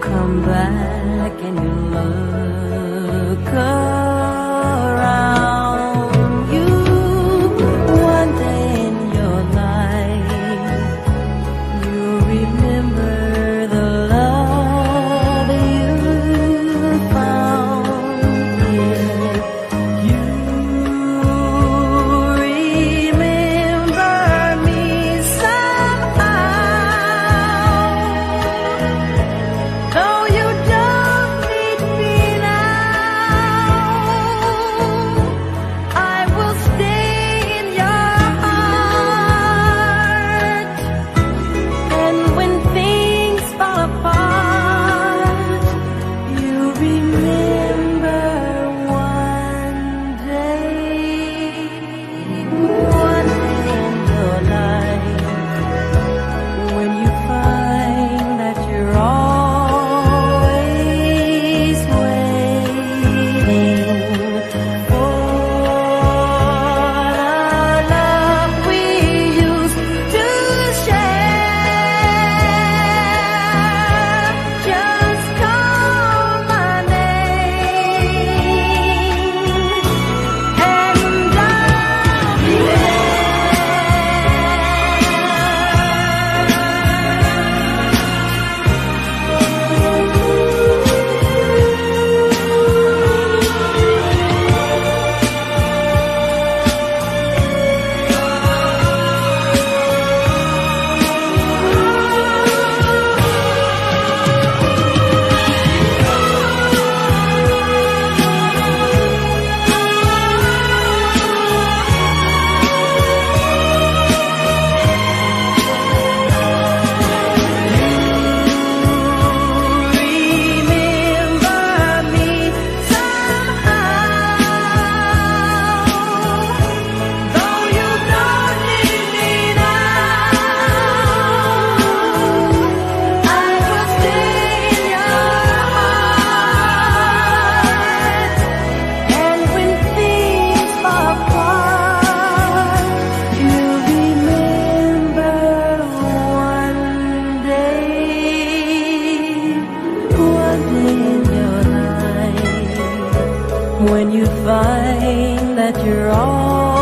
come back and you look around you. One day in your life, you remember the love you found. Yeah, you remember me somehow. Though you don't need me now, I will stay in your heart. And when things fall apart, you remember one day in your life, when you find that you're always waiting for the love we used to share. Just call my name and I'll be remember me somehow. Though you don't need me now, I will stay in your heart. And when things fall apart, you remember one day in your life, when you find that you're all